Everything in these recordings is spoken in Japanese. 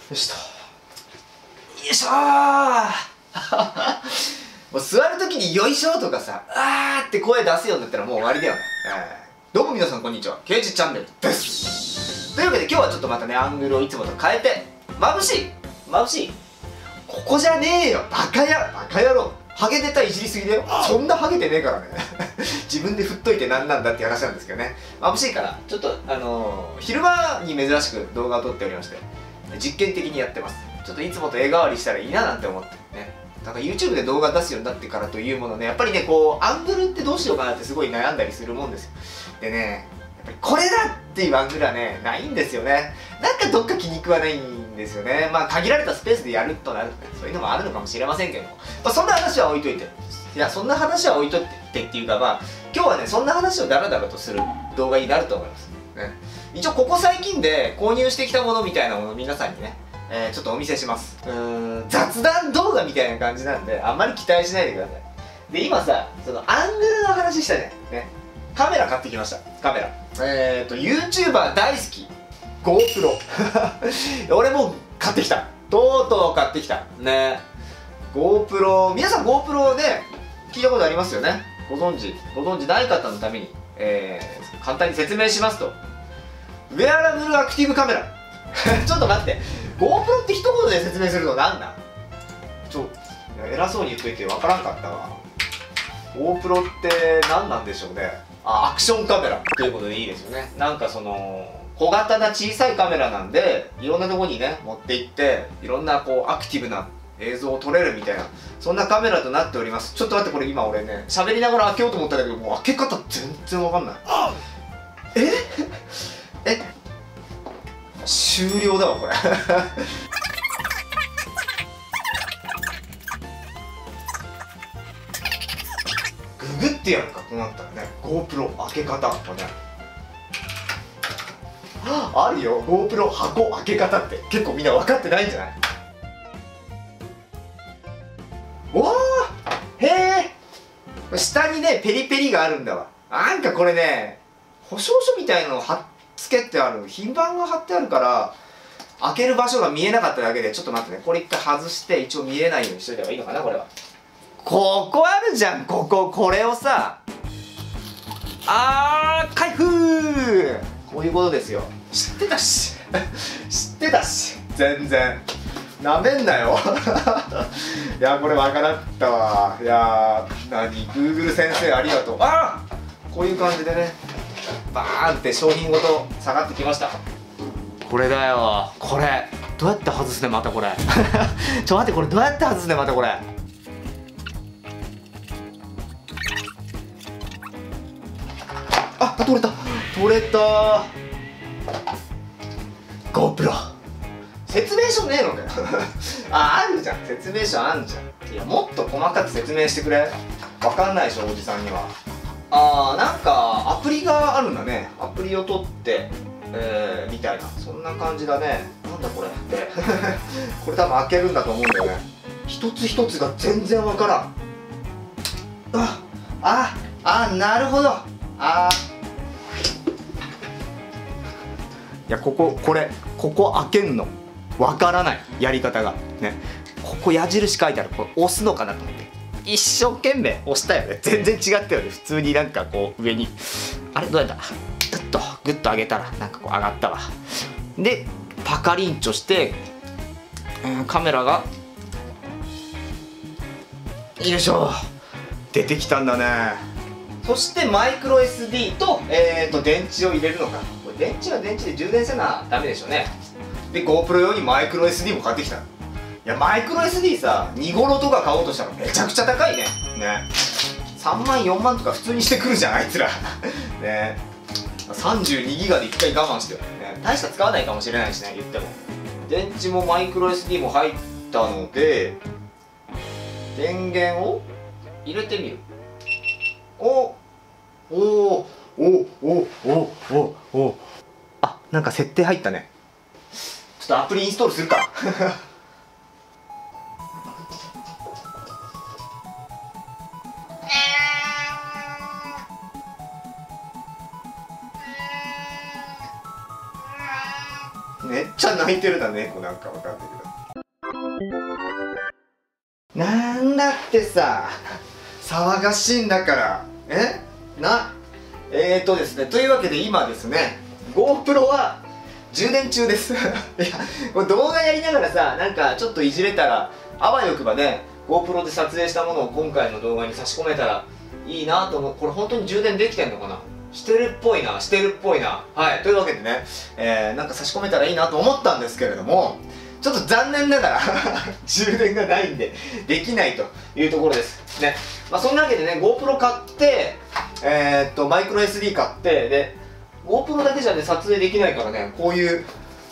よしと。よいしょーもう座るときによいしょとかさ、あーって声出すようになったらもう終わりだよね。どうも皆さんこんにちは。ケイジチャンネルです。というわけで今日はちょっとまたね、アングルをいつもと変えて、眩しい眩しいここじゃねえよバカ野郎ハゲネタいじりすぎだよ。そんなハゲてねえからね自分で振っといてなんなんだって話なんですけどね。眩しいからちょっと昼間に珍しく動画を撮っておりまして、実験的にやってます。ちょっといつもと絵代わりしたらいいななんて思ってね。だから YouTube で動画出すようになってからというものね、やっぱりね、こうアングルってどうしようかなってすごい悩んだりするもんですよ。でね、やっぱりこれだっていうアングルはね、ないんですよね。なんかどっか気に食わないんですよね。まあ限られたスペースでやるとなるとね、そういうのもあるのかもしれませんけども、まあ、そんな話は置いといて、いや、そんな話は置いといてっていうか、まあ今日はね、そんな話をダラダラとする動画になると思いますね。一応ここ最近で購入してきたものみたいなものを皆さんにね、ちょっとお見せします。雑談動画みたいな感じなんであんまり期待しないでください。で、今さ、そのアングルの話したね。カメラ買ってきました。カメラ。YouTuber 大好き GoPro 俺も買ってきた。とうとう買ってきたね。 GoPro、 皆さん GoPro で聞いたことありますよね。ご存知ない方のために、簡単に説明しますと、ウェアラブルアクティブカメラちょっと待って、 GoPro って一言で説明すると何だ。偉そうに言っといて分からんかったわ。 GoPro って何なんでしょうね。アクションカメラということでいいですよね。なんかその小型な小さいカメラなんで、いろんなところにね持って行っていろんなこうアクティブな映像を撮れるみたいな、そんなカメラとなっております。ちょっと待って、これ今俺ね喋りながら開けようと思ったんだけど、もう開け方全然わかんない。終了だわこれググってやるかとなったらね、 GoPro 開け方はねあるよ。 GoPro 箱開け方って結構みんな分かってないんじゃない。わー、へえ、下にねペリペリがあるんだわ。なんかこれね、保証書みたいなのを貼っつけてある、品番が貼ってあるから開ける場所が見えなかっただけで、ちょっと待ってね、これ一回外して一応見えないようにしといた方がいいのかな。これはここあるじゃん、これをさ、開封、こういうことですよ。知ってたし全然なめんなよいや、これわからったわ。いやー、Google 先生ありがとう。こういう感じでね、バーンって商品ごと下がってきました。これだよ。これどうやって外すねまたこれちょ待って、これどうやって外すねまたこれ。取れた GoPro 説明書ねえのかよあるじゃん、説明書あんじゃん。いや、もっと細かく説明してくれ。わかんないでしょおじさんには。なんかアプリがあるんだね。アプリを取ってみたいな、そんな感じだね。なんだこれってこれ多分開けるんだと思うんだよね。一つ一つが全然わからん。なるほど。いや、ここ開けんのわからない、やり方がね。ここ矢印書いてある、これ押すのかなと思って一生懸命押したよね。全然違ったよね。普通になんかこう上に、あれどうやったグッと上げたらなんかこう上がったわ。でパカリンチョして、カメラがよいしょ出てきたんだね。そしてマイクロ SD と、電池を入れるのか。これ電池は電池で充電せなダメでしょうね。で GoPro 用にマイクロ SD も買ってきた。いや、マイクロ SD さ、2頃とか買おうとしたらめちゃくちゃ高いね。3万4万とか普通にしてくるじゃんあいつらね。32ギガで1回我慢してるね。大した使わないかもしれないしね、言っても。電池もマイクロ SD も入ったので、電源を入れてみる。なんか設定入ったね。ちょっとアプリインストールするかめっちゃ泣いてるな、猫なんかわかんないけど。なんだってさ、騒がしいんだから。ですね、というわけで今ですね、GoPro は充電中です。いや、これ動画やりながらさ、なんかちょっといじれたら、あわよくばね、GoPro で撮影したものを今回の動画に差し込めたらいいなと思う。これ本当に充電できてんのかな？してるっぽいな。はい、というわけでね、なんか差し込めたらいいなと思ったんですけれども、ちょっと残念ながら充電がないんでできないというところですね。まあそんなわけでね、 GoPro 買って、マイクロ SD 買って、で GoPro だけじゃね撮影できないからね、こういう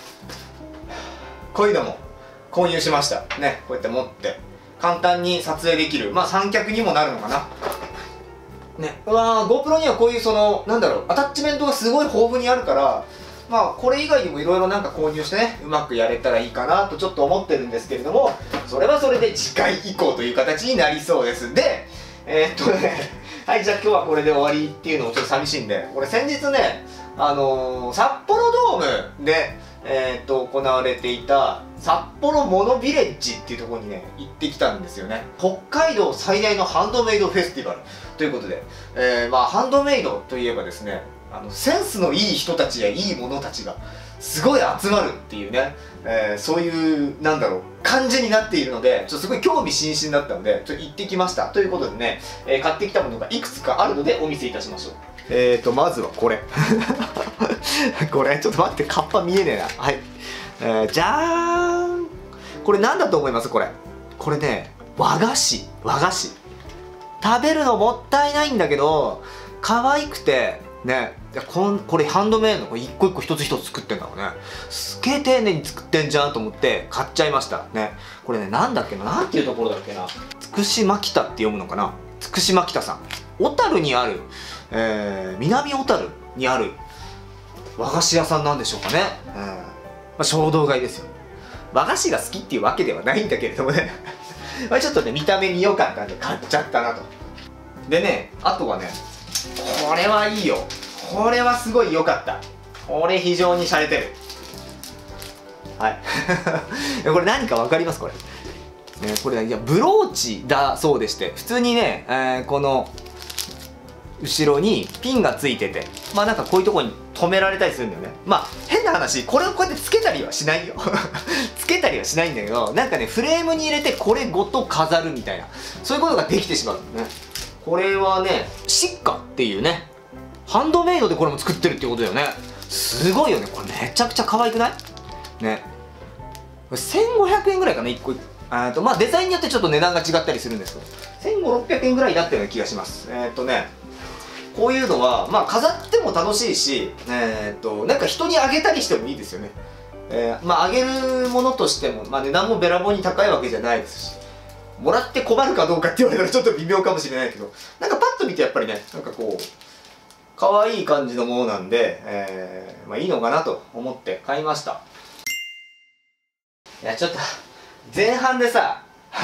のも購入しましたね。こうやって持って簡単に撮影できる、まあ三脚にもなるのかなね。GoPro にはこういうなんだろう、アタッチメントがすごい豊富にあるから、まあこれ以外にもいろいろなんか購入してね、うまくやれたらいいかなとちょっと思ってるんですけれども、それはそれで次回以降という形になりそうです。ではい、じゃあ今日はこれで終わりっていうのもちょっと寂しいんで、これ先日ね、札幌ドームで行われていた札幌モノビレッジっていうところにね行ってきたんですよね。北海道最大のハンドメイドフェスティバルということで、まあハンドメイドといえばですね、センスのいい人たちやいいものたちがすごい集まるっていうね、そういうなんだろう感じになっているので、ちょっとすごい興味津々だったのでちょっと行ってきましたということでね、買ってきたものがいくつかあるのでお見せいたしましょう。まずはこれこれちょっと待って、カッパ見えねえな。はい、じゃーん。これ何だと思います？これね、和菓子。食べるのもったいないんだけど可愛くてね、これハンドメイドの一個一個一つ一つ作ってんだろうね。すげえ丁寧に作ってんじゃんと思って買っちゃいましたね。これね、なんだっけな、なんていうところだっけな、つくしまきたって読むのかな、つくしまきたさん、小樽にある、南小樽にある和菓子屋さんなんでしょうかね。まあ、衝動買いですよ。和菓子が好きっていうわけではないんだけれどもねまあちょっとね見た目に良かったんで買っちゃったなと。でね、あとはね、これはいいよ。これはすごい良かった。これ非常に洒落てる。はいこれ何か分かります？これ、これ、いやブローチだそうでして、普通にね、この後ろにピンがついてて、まあなんかこういうところに止められたりするんだよね。まあ変な話、これをこうやってつけたりはしないよつけたりはしないんだけど、なんかねフレームに入れてこれごと飾るみたいな、そういうことができてしまうのね。これはね、シッカっていうね、ハンドメイドでこれも作ってるってことだよね。すごいよね。これめちゃくちゃ可愛くないね。これ1500円ぐらいかな、1個。まあデザインによってちょっと値段が違ったりするんですけど、1500、600円ぐらいだったような気がします。こういうのはまあ飾っても楽しいし、なんか人にあげたりしてもいいですよね。まああげるものとしても、まあ値段もべらぼうに高いわけじゃないですし、もらって困るかどうかって言われたらちょっと微妙かもしれないけど、なんかパッと見てやっぱりね、なんかこう可愛い感じのものなんで、まあいいのかなと思って買いました。いやちょっと前半でさ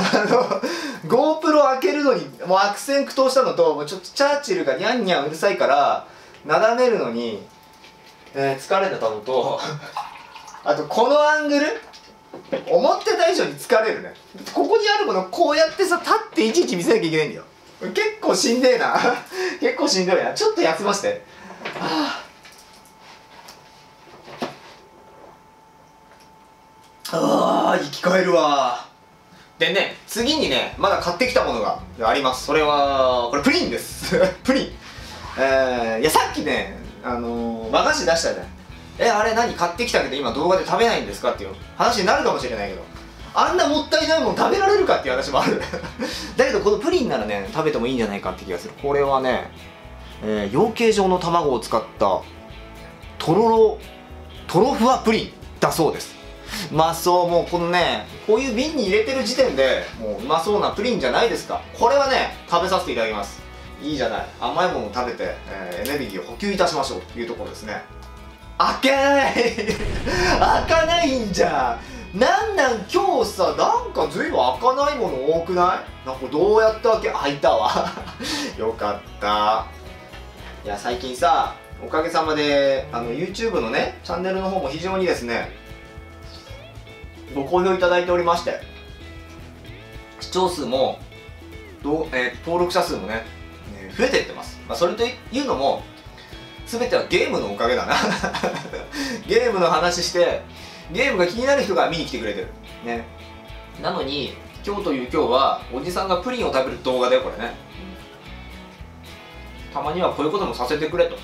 GoPro 開けるのにもう悪戦苦闘したのと、もうちょっとチャーチルがニャンニャンうるさいからなだめるのに、疲れたのとあとこのアングル思ってた以上に疲れるね。ここにあるものこうやってさ、立っていちいち見せなきゃいけないんだよ。結構しんどいな結構しんどいな。ちょっと休ませて。生き返るわ。でね、次にね、まだ買ってきたものがあります。それはこれプリンですプリン。いやさっきね、和菓子出したじゃん。あれ何買ってきたけど今動画で食べないんですかっていう話になるかもしれないけど、あんなもったいないもん食べられるかっていう話もあるだけどこのプリンならね食べてもいいんじゃないかって気がする。これはね、養鶏場の卵を使ったとろふわプリンだそうです。うまそう。もうこのね、こういう瓶に入れてる時点でもううまそうなプリンじゃないですか。これはね食べさせていただきます。いいじゃない、甘いものを食べて、エネルギーを補給いたしましょうというところですね。開けない開かないんじゃん。なん今日さ、なんかずいぶん開かないもの多くない？なんかどうやって開いたわよかった。いや最近さ、おかげさまでYouTube のねチャンネルの方も非常にですねご好評いただいておりまして、視聴数も登録者数もね、増えていってます。それというのも全てはゲームのおかげだなゲームの話してゲームが気になる人が見に来てくれてるね。なのに今日という今日はおじさんがプリンを食べる動画だよこれね、たまにはこういうこともさせてくれと、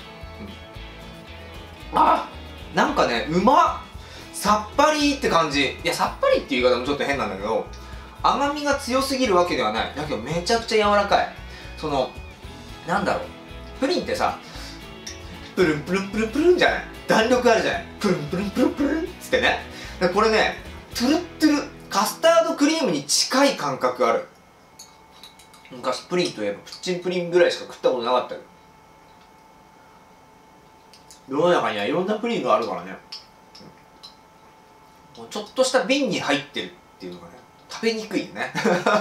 なんかね、うまっ、さっぱりって感じ。いや、さっぱりっていう言い方もちょっと変なんだけど、甘みが強すぎるわけではない。だけどめちゃくちゃ柔らかい。なんだろう、プリンってさ、プルンプルンプルンプルンじゃない、弾力あるじゃない、プルンプルンプルンプルンっつってね。これね、トゥルットゥル、カスタードクリームに近い感覚ある。昔プリンといえばプッチンプリンぐらいしか食ったことなかったけど、世の中にはいろんなプリンがあるからね、ちょっとした瓶に入ってるっていうのがね、食べにくいよね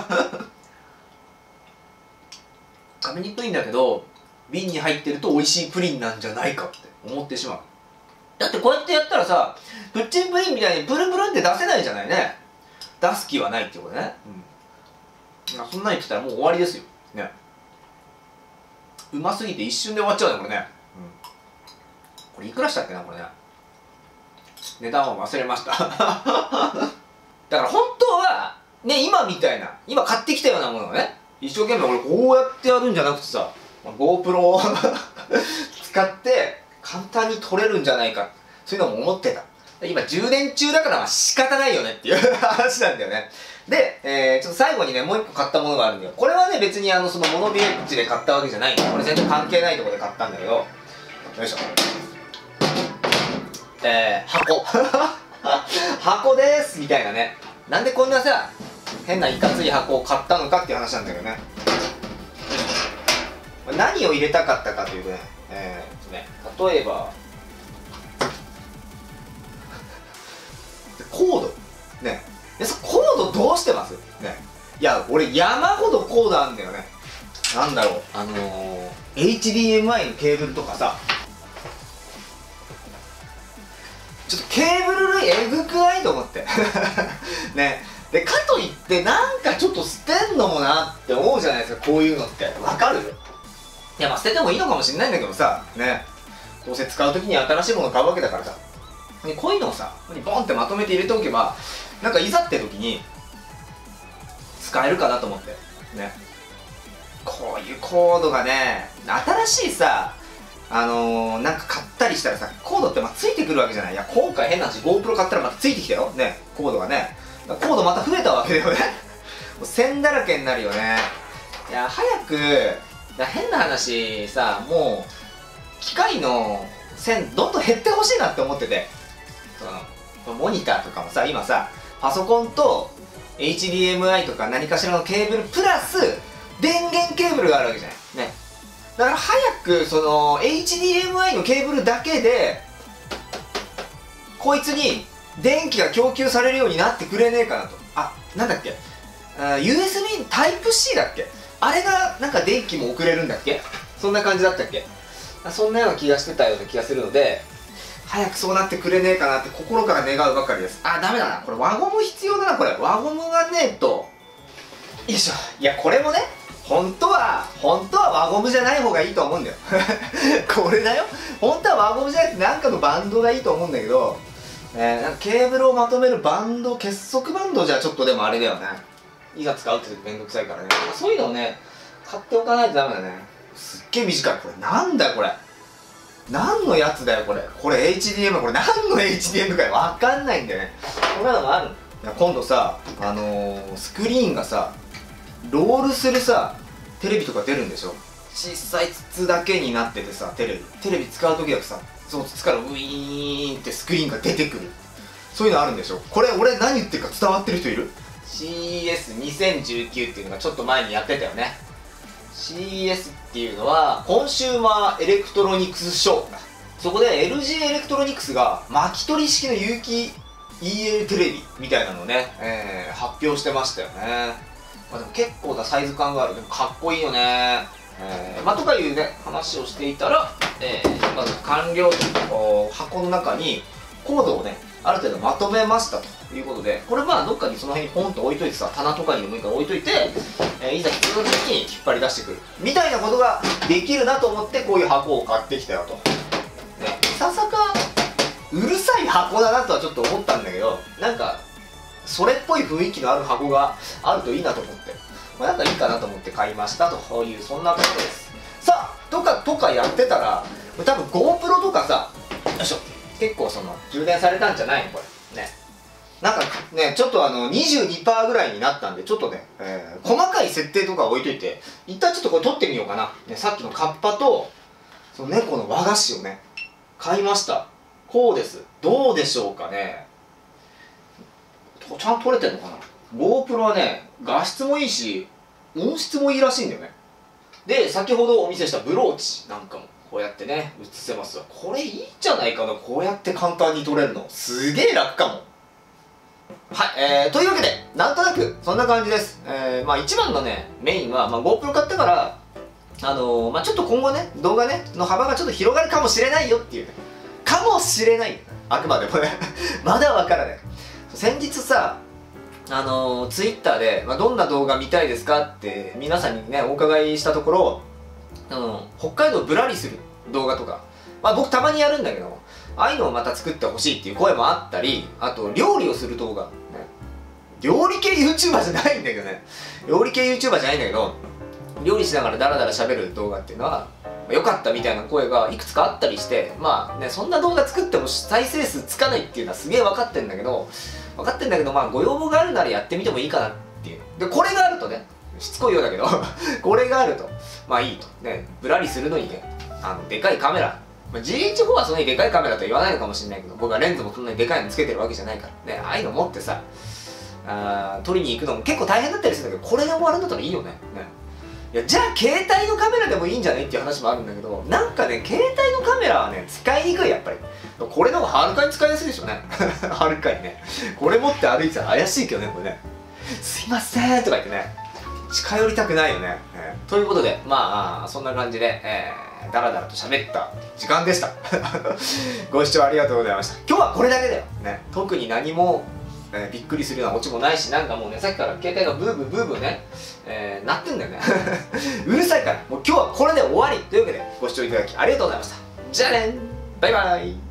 食べにくいんだけど、瓶に入ってると美味しいプリンなんじゃないかって思ってしまう。だってこうやってやったらさ、プッチンプリンみたいにプルンプルンって出せないじゃないね。出す気はないってことね。そんなに言ってたらもう終わりですよね。うますぎて一瞬で終わっちゃうねこれね。これいくらしたっけなこれね。値段は忘れましただから本当はね、今みたいな、今買ってきたようなものをね、一生懸命俺こうやってやるんじゃなくてさ、GoPro を使って簡単に撮れるんじゃないか、そういうのも思ってた。今充電中だから仕方ないよねっていう話なんだよね。で、ちょっと最後にね、もう一個買ったものがあるんだよ。これはね、別にそのモノビレッジで買ったわけじゃないんだよ。これ全然関係ないところで買ったんだけど、よいしょ。箱箱ですみたいなね。なんでこんなさ、変ないかつい箱を買ったのかっていう話なんだけどね。何を入れたかったかというとね、例えばコードね、コードどうしてますね。いや俺山ほどコードあるんだよね。なんだろう、HDMI のケーブルとかさ、ちょっとケーブル類えぐくないと思ってね。でかといってなんかちょっと捨てんのもなって思うじゃないですか、こういうのってわかる？いや、まあ捨ててもいいのかもしれないんだけどさね、どうせ使う時に新しいものを買うわけだからさ、こういうのをさボンってまとめて入れておけば、なんかいざって時に使えるかなと思ってね。こういうコードがね、新しいさ、なんか買ったりしたらさ、コードってついてくるわけじゃない。いや今回変な話 GoPro 買ったらまたついてきたよね、コードがね。コードまた増えたわけだよねもう線だらけになるよね。いや早く、変な話さ、もう機械の線どんどん減ってほしいなって思ってて、モニターとかもさ、今さパソコンと HDMI とか何かしらのケーブルプラス電源ケーブルがあるわけじゃないね。だから早くその HDMI のケーブルだけでこいつに電気が供給されるようになってくれねえかなと。なんだっけ、USB Type-C だっけ、あれがなんか電気も送れるんだっけ、そんな感じだったっけ。そんなような気がしてたような気がするので、早くそうなってくれねえかなって心から願うばかりです。ダメだな、これ輪ゴム必要だな。これ輪ゴムがねえと、よいしょ。いやこれもね、本当は輪ゴムじゃない方がいいと思うんだよこれだよ、本当は輪ゴムじゃなくてなんかのバンドがいいと思うんだけど、なんかケーブルをまとめるバンド、結束バンドじゃちょっとでもあれだよね。いざ使うってめんどくさいからね。そういうのをね、買っておかないとダメだね。すっげえ短い。これなんだよこれ、何のやつだよこれ。これ HDM、 これ何の HDM かわかんないんだよね。こんなのがある。今度さ、スクリーンがさロールするさテレビとか出るんでしょ。小さい筒だけになっててさ、テレビ使う時だとさ、その筒からウィーンってスクリーンが出てくる。そういうのあるんでしょ。これ俺何言ってるか伝わってる人いる？ CES2019 っていうのがちょっと前にやってたよね。 CES っていうのはコンシューマーエレクトロニクスショーだ。そこで LG エレクトロニクスが巻き取り式の有機 EL テレビみたいなのをね、発表してましたよね。でも結構なサイズ感がある。でもかっこいいよね。とかいうね話をしていたら、まず完了と箱の中にコードをねある程度まとめましたということで、これまあどっかにその辺にポンと置いといてさ、棚とかにでもいいから置いといて、いざ必要な時に引っ張り出してくるみたいなことができるなと思って、こういう箱を買ってきたよと。ね、いささかうるさい箱だなとはちょっと思ったんだけど、なんかそれっぽい雰囲気のある箱があるといいなと思って、まあ、なんかいいかなと思って買いましたという、そんなことです。さあとかやってたら、多分 GoPro とかさ、よいしょ、結構その充電されたんじゃないのこれね。なんかね、ちょっと22% ぐらいになったんで、ちょっとね、細かい設定とか置いといて、一旦ちょっとこれ撮ってみようかな。ね、さっきのカッパとその猫の和菓子をね買いました。こうです。どうでしょうかね。ちゃんと撮れてんのかな。 GoPro はね、画質もいいし音質もいいらしいんだよね。で、先ほどお見せしたブローチなんかもこうやってね映せますわ。これいいんじゃないかな、こうやって簡単に撮れるの。すげえ楽かも。はい、というわけでなんとなくそんな感じです。まあ一番のねメインは、GoPro 買ったからちょっと今後ね動画ねの幅がちょっと広がるかもしれないよっていうね、かもしれない、あくまでもねまだわからない。先日さTwitter で、どんな動画見たいですかって皆さんにねお伺いしたところ、北海道ぶらりする動画とか、僕たまにやるんだけど、ああいうのをまた作ってほしいっていう声もあったり、あと料理をする動画、ね、料理系 YouTuber じゃないんだけどね、料理系 YouTuber じゃないんだけど、料理しながらダラダラ喋る動画っていうのは良かったみたいな声がいくつかあったりして、そんな動画作っても再生数つかないっていうのはすげえ分かってんだけど、ご要望があるならやってみてもいいかなっていう。でこれがあるとね、しつこいようだけどこれがあるといいとね、ぶらりするのにね、でかいカメラ、GH4 はそんなにでかいカメラとは言わないのかもしれないけど、僕はレンズもそんなにでかいのつけてるわけじゃないからね、ああいうの持ってさ撮りに行くのも結構大変だったりするんだけど、これが終わるんだったらいいよね。いや、じゃあ携帯のカメラでもいいんじゃないっていう話もあるんだけど、なんかね、携帯のカメラはね使いにくい。やっぱりこれの方がはるかに使いやすいでしょうねはるかにね。これ持って歩いてたら怪しいけどね、これね、すいませんとか言ってね、近寄りたくないよね。ということでそんな感じで、ダラダラと喋った時間でしたご視聴ありがとうございました。今日はこれだけだよね。特に何もびっくりするようなオチもないし、なんかもうね、さっきから携帯がブーブーブーブーね、鳴ってんだよねうるさいから、もう今日はこれで終わりというわけで、ご視聴いただきありがとうございました。じゃあね、バイバイ。